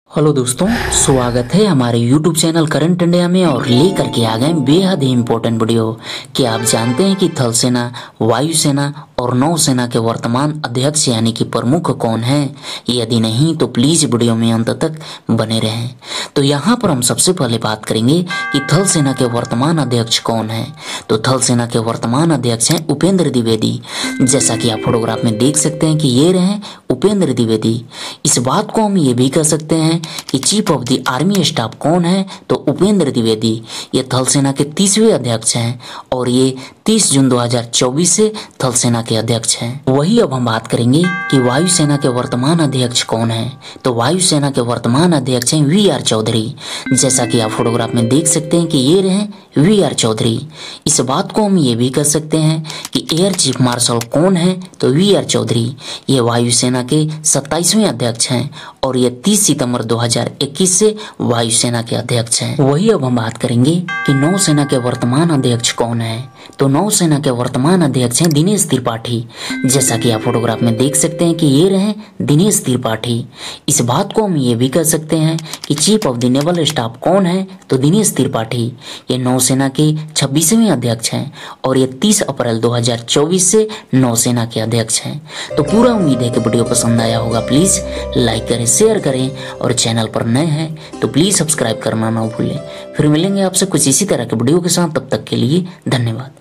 Hello दोस्तों, स्वागत है हमारे YouTube चैनल करंट इंडिया में और लेकर के आ गए बेहद ही इम्पोर्टेंट वीडियो। क्या आप जानते हैं कि थल सेना, वायुसेना और नौसेना के वर्तमान अध्यक्ष यानी कि प्रमुख कौन हैं? यदि नहीं तो प्लीज वीडियो में अंत तक बने रहें। तो यहाँ पर हम सबसे पहले बात करेंगे कि थल सेना के वर्तमान अध्यक्ष कौन है। तो थल सेना के वर्तमान अध्यक्ष हैं उपेंद्र द्विवेदी। जैसा कि आप फोटोग्राफ में देख सकते हैं कि ये रहे उपेंद्र द्विवेदी। इस बात को हम ये भी कह सकते हैं कि chief of the army staff कौन है, तो उपेंद्र द्विवेदी। ये थल सेना के 30वें अध्यक्ष हैं और ये 30 जून 2024 से थल सेना के अध्यक्ष हैं। वही अब हम बात करेंगे कि वायुसेना के वर्तमान अध्यक्ष कौन है। तो वायुसेना के वर्तमान अध्यक्ष हैं वी.आर. चौधरी। जैसा कि आप फोटोग्राफ में देख सकते हैं कि ये रहे वी.आर. चौधरी। इस बात को हम ये भी कह सकते हैं कि एयर चीफ मार्शल कौन है, तो वी.आर. चौधरी। ये वायुसेना के 27वें अध्यक्ष हैं और ये 30 सितंबर 2021 से वायुसेना के अध्यक्ष हैं। वही अब हम बात करेंगे कि नौसेना के वर्तमान अध्यक्ष कौन है। तो नौसेना के वर्तमान अध्यक्ष हैं दिनेश त्रिपाठी। जैसा कि आप फोटोग्राफ में देख सकते हैं कि ये रहे दिनेश त्रिपाठी। इस बात को हम ये भी कह सकते हैं कि chief of the naval staff कौन है, तो दिनेश त्रिपाठी। ये नौसेना के 26वें अध्यक्ष हैं और ये 30 अप्रैल 2024 से नौसेना के अध्यक्ष हैं। तो पूरा उम्मीद है कि वीडियो पसंद आया होगा। प्लीज लाइक करें, शेयर करें और चैनल पर नए हैं तो प्लीज सब्सक्राइब करना ना भूलें। फिर मिलेंगे आपसे कुछ इसी तरह के वीडियो के साथ। तब तक के लिए धन्यवाद।